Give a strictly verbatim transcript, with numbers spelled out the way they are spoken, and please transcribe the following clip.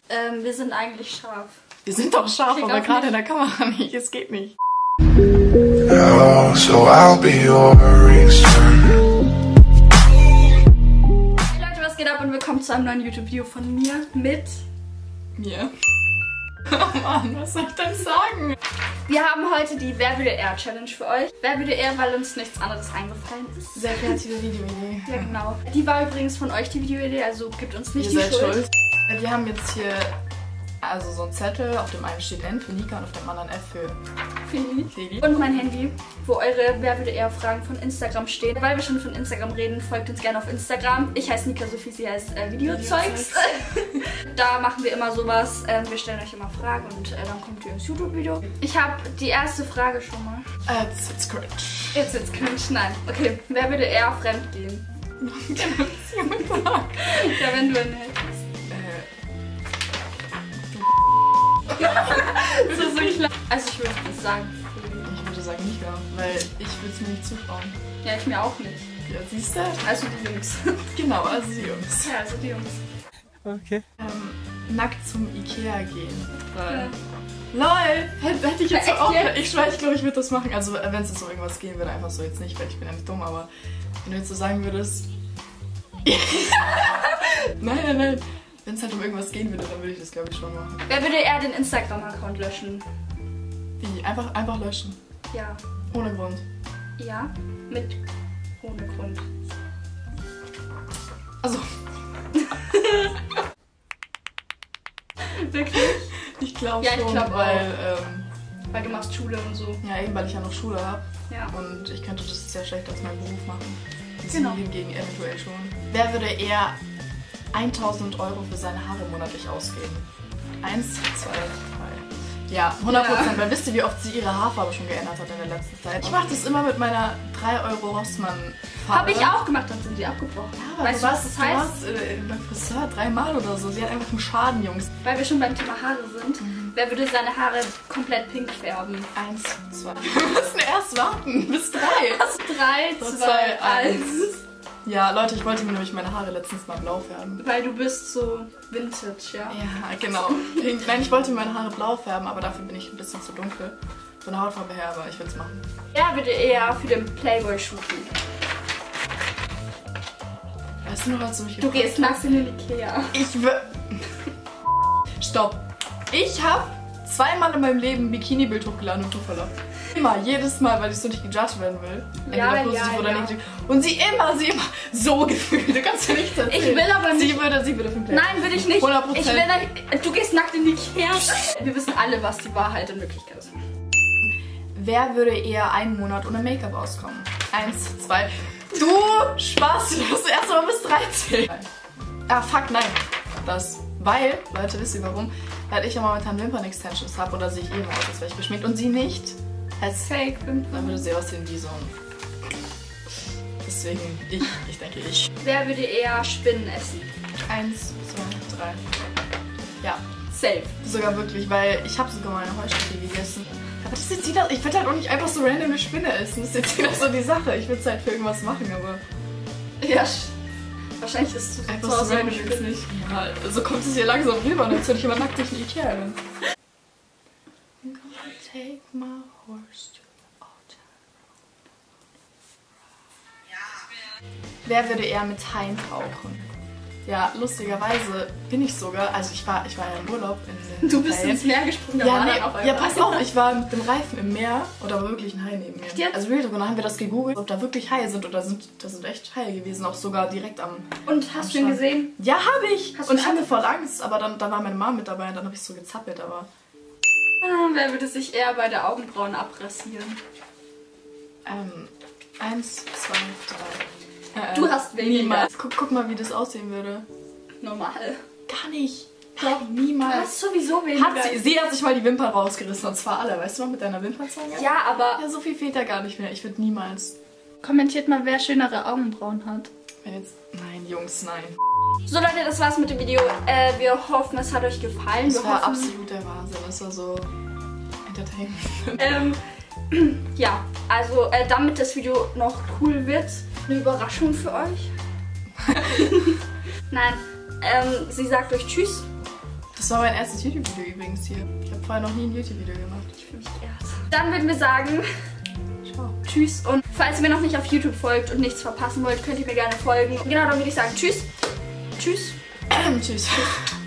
Ähm, wir sind eigentlich scharf. Wir sind doch scharf, aber gerade in der Kamera nicht. Es geht nicht. Oh, so I'll be yours. Hey Leute, was geht ab und willkommen zu einem neuen YouTube-Video von mir mit mir. Oh Mann, was soll ich denn sagen? Wir haben heute die Wer würde eher Challenge für euch. Wer würde eher, weil uns nichts anderes eingefallen ist. Sehr kreative Videoidee. Ja, genau. Die war übrigens von euch, die Videoidee, also gibt uns nicht Ihr die seid Schuld. schuld. Wir haben jetzt hier also so einen Zettel, auf dem einen steht N für Nika und auf dem anderen F für Feli. Feli. Und mein Handy, wo eure Wer würde eher Fragen von Instagram stehen. Weil wir schon von Instagram reden, folgt uns gerne auf Instagram. Ich heiße Nika Sophie, sie heißt äh, Videozeugs. Da machen wir immer sowas. Ähm, wir stellen euch immer Fragen und äh, dann kommt ihr ins YouTube-Video. Ich habe die erste Frage schon mal. Jetzt wird's cringe. Jetzt wird's cringe. Nein. Okay, wer würde eher fremd gehen? Ja, wenn du einen hättest. So, so klar. Also ich würde nicht sagen. Ich würde sagen Nika, weil ich würde es mir nicht zutrauen. Ja, ich mir auch nicht. Ja, siehst du? Also die Jungs. Genau, also die Jungs. Ja, also die Jungs. Okay. Ähm, nackt zum Ikea gehen. Ja. LOL! Hätte, hätte ich jetzt Ja, so auch. echt? Ich schwör, ich glaube, ich würde das machen. Also, wenn es jetzt um irgendwas gehen würde, einfach so jetzt nicht, weil ich bin ja nicht dumm, aber wenn du jetzt so sagen würdest. Nein, nein, nein. Wenn es halt um irgendwas gehen würde, dann würde ich das, glaube ich, schon machen. Wer würde eher den Instagram-Account löschen? Wie? Einfach, einfach löschen. Ja. Ohne Grund. Ja. Mit ohne Grund. Also. Wirklich? Ich glaube Ja, ich schon, glaub weil. auch. Ähm, Weil du machst Schule und so. ja, eben, weil ich ja noch Schule habe. Ja. Und ich könnte das sehr schlecht als meinen Beruf machen. Sie Genau. hingegen eventuell schon. Wer würde eher tausend Euro für seine Haare monatlich ausgeben? Eins, zwei, drei. Ja, hundert Prozent. Ja. Weil wisst ihr, wie oft sie ihre Haarfarbe schon geändert hat in der letzten Zeit? Ich mache das immer mit meiner drei Euro Rossmann-Farbe. Habe ich auch gemacht, dann sind sie abgebrochen. Ja, aber weißt du du, was warst, das du heißt? warst äh, beim Friseur dreimal oder so. Sie hat einfach einen Schaden, Jungs. Weil wir schon beim Thema Haare sind. Mhm. Wer würde seine Haare komplett pink färben? Eins, zwei. Wir müssen erst warten bis drei. Drei, So, zwei, zwei, eins. Ja, Leute, ich wollte mir nämlich meine Haare letztens mal blau färben. Weil du bist so vintage, ja. Ja, genau. Pink. Nein, ich wollte mir meine Haare blau färben, aber dafür bin ich ein bisschen zu dunkel. Von der Hautfarbe her, aber ich will es machen. Er würde eher für den Playboy shooten. Weißt du noch, als du mich Du gefragt gehst nachts in den Ikea. Ich will. Stopp. Ich habe zweimal in meinem Leben ein Bikini-Bild hochgeladen und du verloren. Immer, jedes Mal, weil ich so nicht gejudged werden will. Entweder Ja, positiv ja, oder ja. negativ. Und sie immer, sie immer so gefühlt. Du kannst ja nichts erzählen. Ich will aber nicht. Sie würde, sie würde für den Play. Nein, würde ich nicht. hundert Prozent. Ich will nicht. Du gehst nackt in die Ikea. Wir wissen alle, was die Wahrheit in Wirklichkeit ist. Wer würde eher einen Monat ohne Make-up auskommen? Eins, zwei. Du Spaß, du hast erst mal bis dreizehn. Ah, fuck, nein. Das. Weil, Leute, wisst ihr warum? Weil ich ja momentan Wimpern-Extensions habe oder sehe ich eh mal aus, als wäre ich geschminkt und sie nicht. Als Fake dann Wimpern. würde sie aussehen wie so ein. Deswegen ich, ich denke ich. Wer würde eher Spinnen essen? Eins, zwei, drei. Ja, Safe. sogar wirklich, weil ich habe sogar mal eine Heuschrecke gegessen. Aber das ist jetzt wieder, ich würde halt auch nicht einfach so random eine Spinne essen. Das ist jetzt wieder so die Sache. Ich würde es halt für irgendwas machen, aber Ja. Wahrscheinlich ist es einfach zu so Hause random eine jetzt Spinne. nicht. Ja, so kommt es hier langsam rüber und jetzt würde ich immer nackt durch den Ikea rennen. I'm gonna take my horse to the altar. Wer würde eher mit Haien tauchen? Ja, lustigerweise bin ich sogar, also ich war, ich war ja im Urlaub in den Du bist Ferien. ins Meer gesprungen, da Ja, war nee, dann auf einmal. ja, pass auf, ich war mit dem Reifen im Meer und da war wirklich ein Hai neben mir. jetzt? Also real, und dann haben wir das gegoogelt, ob da wirklich Haie sind und da sind, da sind echt Haie gewesen, auch sogar direkt am... Und hast du ihn Strand. gesehen? Ja, habe ich! Hast du Und ich ihn hatte voll Angst, aber dann da war meine Mom mit dabei und dann habe ich so gezappelt, aber... Ah, wer würde sich eher bei der Augenbrauen abrasieren? Ähm, eins, zwei, drei... Äh, Du hast weniger. Niemals. Guck, guck mal, wie das aussehen würde. Normal. Gar nicht. Doch, Nein, du niemals. hast sowieso weniger. Hat sie, sie hat sich mal die Wimpern rausgerissen und zwar alle, weißt du noch, mit deiner Wimpernzange? Ja, aber Ja, so viel fehlt da gar nicht mehr. Ich würde niemals. kommentiert mal, wer schönere Augenbrauen hat. Wenn jetzt. Nein, Jungs, nein. So Leute, das war's mit dem Video. Äh, wir hoffen, es hat euch gefallen. Das wir war hoffen, absolut der Wahnsinn. Das war so Entertainment. Ähm, ja, also äh, damit das Video noch cool wird, eine Überraschung für euch. Nein, ähm, sie sagt euch Tschüss. Das war mein erstes YouTube-Video übrigens hier. Ich habe vorher noch nie ein YouTube-Video gemacht. Ich fühle mich geehrt. Dann würden wir sagen, Ciao. tschüss. Und falls ihr mir noch nicht auf YouTube folgt und nichts verpassen wollt, könnt ihr mir gerne folgen. Genau, dann würde ich sagen, tschüss. Tschüss. Tschüss.